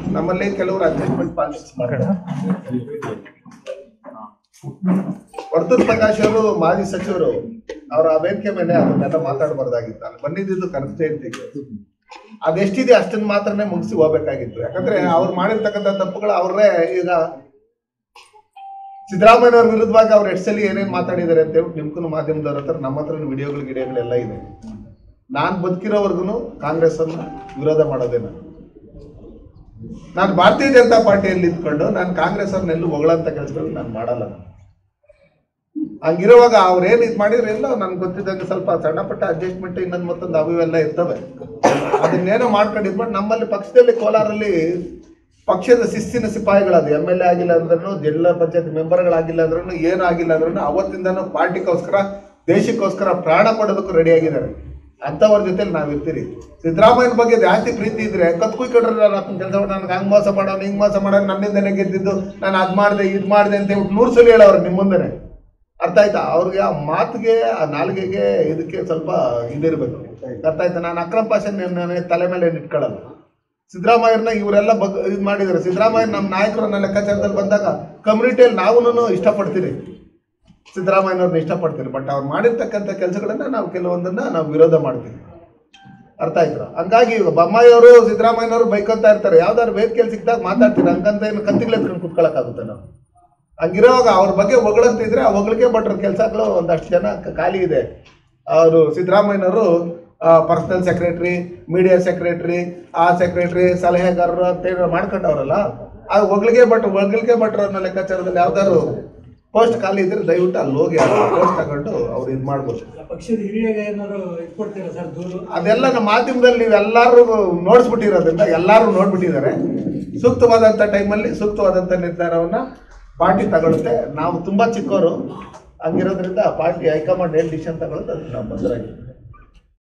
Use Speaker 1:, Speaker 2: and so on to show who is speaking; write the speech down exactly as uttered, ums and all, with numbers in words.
Speaker 1: ನಮ್ಮಲ್ಲಿ ಕೆಲವರು adjustment politics ಮಾಡ್ತಾರೆ. ವರ್ತೂರ್ ಪ್ರಕಾಶ್ ಅವರು ಮಾಜಿ ಸಚಿವರು, ಅವರ ಆ ವೇದಿಕೆ ಮೇಲೆ ಅದನ್ನೆಲ್ಲ ಮಾತಾಡಬಾರ್ದಾಗಿತ್ತು. ಅಲ್ಲಿ ಬಂದಿದ್ದು ಕನ್ಸ್ಟಿಟ್ಯೂನ್ಸಿಗೆ ಅದೆಷ್ಟಿದೆ ಅಷ್ಟನ್ನು ಮಾತ್ರನೇ ಮುಗಿಸಿ ಹೋಗ್ಬೇಕಾಗಿತ್ತು. ಯಾಕಂದ್ರೆ ಅವ್ರು ಮಾಡಿರ್ತಕ್ಕಂಥ ತಪ್ಪುಗಳು ಅವ್ರೇ ಈಗ ಸಿದ್ದರಾಮಯ್ಯನವ್ರ ವಿರುದ್ಧವಾಗಿ ಅವ್ರು ಎಷ್ಟು ಸಲ ಏನೇನು ಮಾತಾಡಿದ್ದಾರೆ ಅಂತ ಹೇಳ್ಬಿಟ್ಟು ನಿಮ್ಗೂ ಮಾಧ್ಯಮದವ್ರ ಹತ್ರ ನಮ್ಮ ಹತ್ರ ವಿಡಿಯೋಗಳು ಗಿಡಿಯೋಗಳೆಲ್ಲ ಇದೆ. ನಾನು ಬದುಕಿರೋವರೆಗೂ ಕಾಂಗ್ರೆಸ್ ಅನ್ನ ವಿರೋಧ ಮಾಡೋದೇ ನಾನು. ನಾನು ಭಾರತೀಯ ಜನತಾ ಪಾರ್ಟಿಯಲ್ಲಿ ಇದ್ಕೊಂಡು ನಾನು ಕಾಂಗ್ರೆಸ್ ಅವ್ರನ್ನೆಲ್ಲೂ ಹೊಗಳಂತ ಕೆಲಸಗಳು ನಾನು ಮಾಡಲ್ಲ. ಹಂಗಿರುವಾಗ ಅವ್ರೇನು ಇದು ಮಾಡಿದ್ರೆ ಎಲ್ಲ ನನ್ಗೆ ಗೊತ್ತಿದ್ದಂಗೆ ಸ್ವಲ್ಪ ಸಣ್ಣ ಪಟ್ಟ ಅಡ್ಜಸ್ಟ್ಮೆಂಟ್ ಇನ್ನೊಂದು ಮತ್ತೊಂದು ಅವು ಇವೆಲ್ಲ ಇರ್ತವೆ. ಅದನ್ನೇನೋ ಮಾಡ್ಕೊಂಡು ಇದ್ಬಿಟ್ಟು ನಮ್ಮಲ್ಲಿ ಪಕ್ಷದಲ್ಲಿ ಕೋಲಾರಲ್ಲಿ ಪಕ್ಷದ ಶಿಸ್ತಿನ ಸಿಪಾಯಿಗಳದು. ಎಮ್ ಎಲ್ ಎ ಆಗಿಲ್ಲ ಅಂದ್ರೂ, ಜಿಲ್ಲಾ ಪಂಚಾಯತ್ ಮೆಂಬರ್ಗಳಾಗಿಲ್ಲ ಅಂದ್ರೂ, ಏನೂ ಆಗಿಲ್ಲ ಅಂದ್ರೂ ಅವತ್ತಿಂದನೂ ಪಾರ್ಟಿಗೋಸ್ಕರ ದೇಶಕ್ಕೋಸ್ಕರ ಪ್ರಾಣ ಕೊಡೋದಕ್ಕೂ ರೆಡಿ ಆಗಿದ್ದಾರೆ. ಅಂಥವ್ರ ಜೊತೆಲಿ ನಾವು ಇರ್ತೀರಿ. ಸಿದ್ದರಾಮಯ್ಯನ ಬಗ್ಗೆ ಜಾಸ್ತಿ ಪ್ರೀತಿ ಇದ್ರೆ ಕತ್ ಕುಯ್ಕೊಂಡ್ರೆ ನಾನು ಅದನ್ನ ಕೆಲಸ ಮಾಡಿ ನನಗೆ ಹಂಗೆ ಮೋಸ ಮಾಡೋನು ಹಿಂಗೆ ಮೋಸ ಮಾಡೋನು ನನ್ನಿಂದನೇ ಗೆದ್ದಿದ್ದು ನಾನು ಅದು ಮಾಡಿದೆ ಇದು ಮಾಡಿದೆ ಅಂತ ಹೇಳ್ಬಿಟ್ಟು ನೂರು ಸಲ ಹೇಳೋರು ನಿಮ್ಮ ಮುಂದೆನೆ. ಅರ್ಥ ಆಯ್ತಾ? ಅವ್ರಿಗೆ ಆ ಮಾತಿಗೆ ಆ ನಾಲ್ಗೆಗೆ ಇದಕ್ಕೆ ಸ್ವಲ್ಪ ಇದಿರ್ಬೇಕು. ಅರ್ಥ ಆಯ್ತಾ? ನಾನು ಅಕ್ರಮ್ ಪಾಷನ್ ತಲೆ ಮೇಲೆ ಇಟ್ಕೊಳ್ಳಲ್ಲ. ಸಿದ್ದರಾಮಯ್ಯನ ಇವರೆಲ್ಲ ಬಗ್ ಇದು ಮಾಡಿದ್ದಾರೆ. ಸಿದ್ದರಾಮಯ್ಯ ನಮ್ಮ ನಾಯಕರು ನನ್ನ ಲೆಕ್ಕಾಚಾರದಲ್ಲಿ ಬಂದಾಗ ಕಮ್ಯುನಿಟಿಯಲ್ಲಿ ನಾವು ಇಷ್ಟಪಡ್ತೀರಿ, ಸಿದ್ದರಾಮಯ್ಯನವ್ರನ್ನ ಇಷ್ಟಪಡ್ತೀರಿ. ಬಟ್ ಅವ್ರು ಮಾಡಿರ್ತಕ್ಕಂಥ ಕೆಲಸಗಳನ್ನ ನಾವು ಕೆಲವೊಂದನ್ನ ನಾವು ವಿರೋಧ ಮಾಡ್ತೀವಿ. ಅರ್ಥ ಆಯ್ತು? ಹಂಗಾಗಿ ಬೊಮ್ಮಾಯಿಯವರು ಸಿದ್ದರಾಮಯ್ಯನವರು ಬೈಕೊಂತ ಇರ್ತಾರೆ. ಯಾವ್ದಾದ್ರು ವೇದಿಕೆಯಲ್ಲಿ ಸಿಕ್ಕಿದಾಗ ಮಾತಾಡ್ತೀರಿ. ಹಂಗಂತ ಏನು ಕತ್ತಿಗ್ಲೆತ್ಕೊಂಡು ಕುತ್ಕೊಳ್ಳೋಕ್ಕಾಗುತ್ತೆ ನಾವು? ಹಂಗಿರೋವಾಗ ಅವ್ರ ಬಗ್ಗೆ ಹೊಗಳಂತಿದ್ರೆ ಆ ಹೊಗಳಿಕೆ ಭಟ್ರ ಕೆಲಸಗಳು ಒಂದಷ್ಟು ಜನ ಖಾಲಿ ಇದೆ. ಅವರು ಸಿದ್ದರಾಮಯ್ಯನವರು ಪರ್ಸನಲ್ ಸೆಕ್ರೆಟರಿ, ಮೀಡಿಯಾ ಸೆಕ್ರೆಟರಿ, ಆ ಸೆಕ್ರೆಟರಿ, ಸಲಹೆಗಾರರು ಅಂತ ಮಾಡ್ಕೊಂಡವ್ರಲ್ಲ, ಆ ಹೊಗಳಿಕೆ ಭಟ್ರು ಹೊಗಳಿಕೆ ಭಟ್ರು ಅನ್ನೋ ಲೆಕ್ಕಾಚಾರದಲ್ಲಿ ಯಾವ್ದಾದ್ರು ಪೋಸ್ಟ್ ಖಾಲಿ ಇದ್ರೆ ದಯವಿಟ್ಟು ಅಲ್ಲಿ ಹೋಗಿ ಪೋಸ್ಟ್ ತಗೊಂಡು ಅವ್ರು ಇದು ಮಾಡ್ಬೋದು. ಅದೆಲ್ಲ ನಮ್ಮ ಮಾಧ್ಯಮದಲ್ಲಿ ನೀವೆಲ್ಲರೂ ನೋಡಿಸ್ಬಿಟ್ಟಿರೋದ್ರಿಂದ ಎಲ್ಲರೂ ನೋಡ್ಬಿಟ್ಟಿದ್ದಾರೆ. ಸೂಕ್ತವಾದಂಥ ಟೈಮಲ್ಲಿ ಸೂಕ್ತವಾದಂಥ ನಿರ್ಧಾರವನ್ನ ಪಾರ್ಟಿ ತಗೊಳುತ್ತೆ. ನಾವು ತುಂಬಾ ಚಿಕ್ಕವರು, ಹಂಗಿರೋದ್ರಿಂದ ಪಾರ್ಟಿ ಹೈಕಮಾಂಡ್ ಏನ್ ಡಿಸಿಷನ್ ತಗೊಳುತ್ತೆ ಅದಕ್ಕೆ ನಾವು ಬದ್ಧರಾಗಿದ್ದೀವಿ.